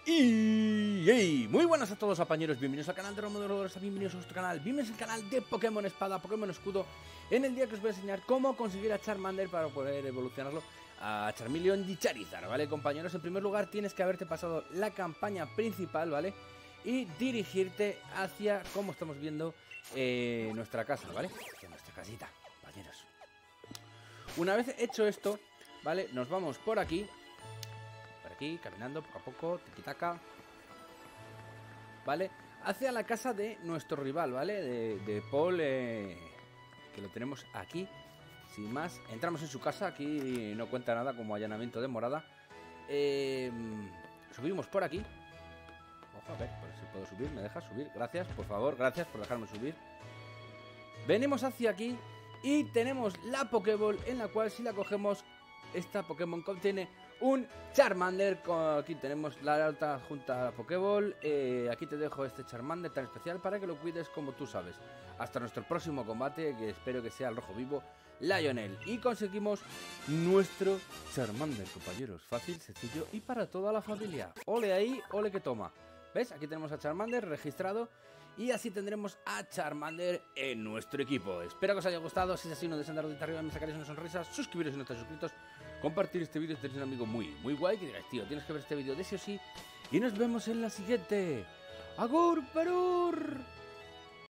Y hey, muy buenas a todos, compañeros, bienvenidos al canal de Romodoros, bienvenidos a nuestro canal, bienvenidos al canal de Pokémon Espada, Pokémon Escudo. En el día que os voy a enseñar cómo conseguir a Charmander para poder evolucionarlo a Charmeleon y Charizard, ¿vale, compañeros? En primer lugar tienes que haberte pasado la campaña principal, ¿vale? Y dirigirte hacia, como estamos viendo, nuestra casa, ¿vale? Hacia nuestra casita, compañeros. Una vez hecho esto, ¿vale? Nos vamos por aquí, caminando poco a poco, tiquitaca, ¿vale? Hacia la casa de nuestro rival, ¿vale? De Paul, que lo tenemos aquí. Sin más, entramos en su casa, aquí no cuenta nada como allanamiento de morada. Subimos por aquí. Ojo, a ver si puedo subir, me deja subir. Gracias, por favor, gracias por dejarme subir. Venimos hacia aquí y tenemos la Pokéball, en la cual si la cogemos, esta Pokémon contiene un Charmander. Aquí tenemos la alta junto a la Pokéball. Aquí te dejo este Charmander tan especial para que lo cuides como tú sabes. Hasta nuestro próximo combate, que espero que sea el rojo vivo, Lionel. Y conseguimos nuestro Charmander, compañeros. Fácil, sencillo y para toda la familia. Ole ahí, ole que toma. ¿Ves? Aquí tenemos a Charmander registrado. Y así tendremos a Charmander en nuestro equipo. Espero que os haya gustado. Si es así, no dejen de dar dedito arriba, me sacaréis una sonrisa. Suscribiros si no estáis suscritos. Compartir este vídeo si tenéis un amigo muy guay que digáis, tío, tienes que ver este vídeo de sí o sí. Y nos vemos en la siguiente. ¡Agur, perur!